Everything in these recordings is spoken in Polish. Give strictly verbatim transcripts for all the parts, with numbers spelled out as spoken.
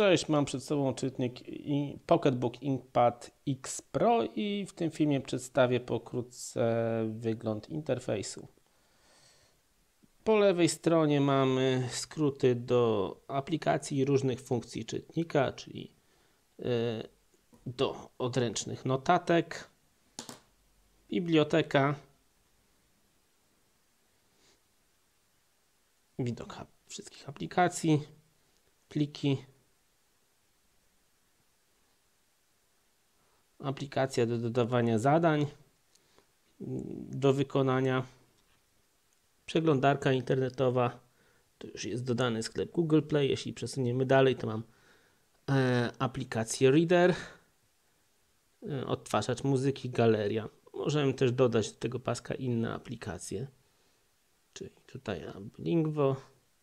Cześć, mam przed sobą czytnik i PocketBook Inkpad X Pro i w tym filmie przedstawię pokrótce wygląd interfejsu. Po lewej stronie mamy skróty do aplikacji i różnych funkcji czytnika, czyli do odręcznych notatek, biblioteka, widok wszystkich aplikacji, pliki, aplikacja do dodawania zadań do wykonania, przeglądarka internetowa, to już jest dodany sklep Google Play. Jeśli przesuniemy dalej, to mam e, aplikację Reader, e, odtwarzacz muzyki, galeria. Możemy też dodać do tego paska inne aplikacje, czyli tutaj Lingvo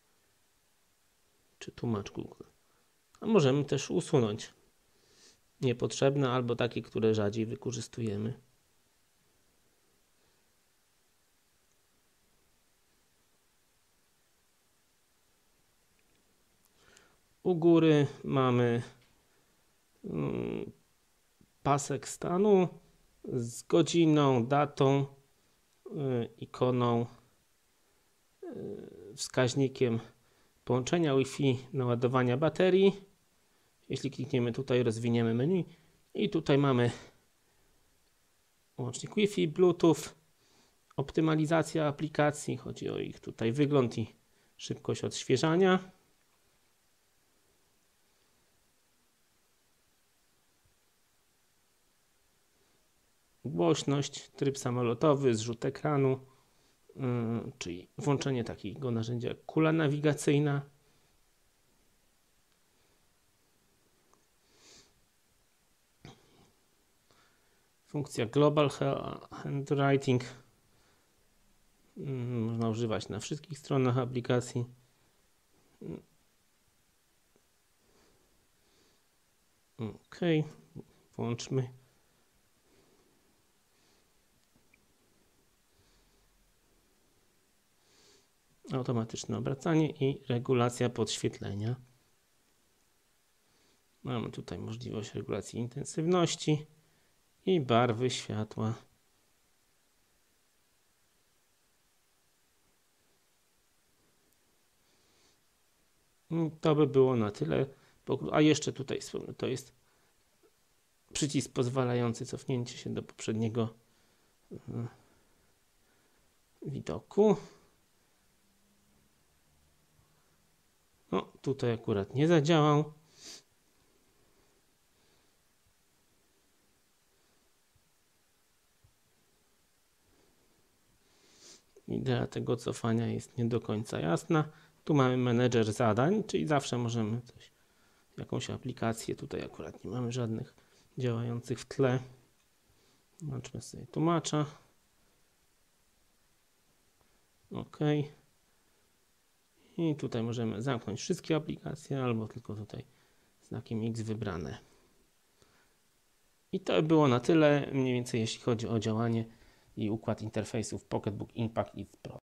czy tłumacz Google. A możemy też usunąć niepotrzebne albo takie, które rzadziej wykorzystujemy. U góry mamy mm, pasek stanu z godziną, datą, y, ikoną, y, wskaźnikiem połączenia Wi-Fi, naładowania baterii. Jeśli klikniemy tutaj, rozwiniemy menu i tutaj mamy łącznik Wi-Fi, Bluetooth, optymalizacja aplikacji, chodzi o ich tutaj wygląd i szybkość odświeżania. Głośność, tryb samolotowy, zrzut ekranu, yy, czyli włączenie takiego narzędzia jak kula nawigacyjna. Funkcja Global Handwriting yy, można używać na wszystkich stronach aplikacji. OK, włączmy. Automatyczne obracanie i regulacja podświetlenia. Mamy tutaj możliwość regulacji intensywności i barwy światła. I to by było na tyle. A jeszcze tutaj wspomnę, to jest przycisk pozwalający cofnięcie się do poprzedniego widoku. No, tutaj akurat nie zadziałał. Idea tego cofania jest nie do końca jasna. Tu mamy menedżer zadań, czyli zawsze możemy coś, jakąś aplikację, tutaj akurat nie mamy żadnych działających w tle. Włączmy sobie tłumacza. OK. I tutaj możemy zamknąć wszystkie aplikacje, albo tylko tutaj znakiem X wybrane. I to było na tyle, mniej więcej jeśli chodzi o działanie i układ interfejsów PocketBook Inkpad X Pro.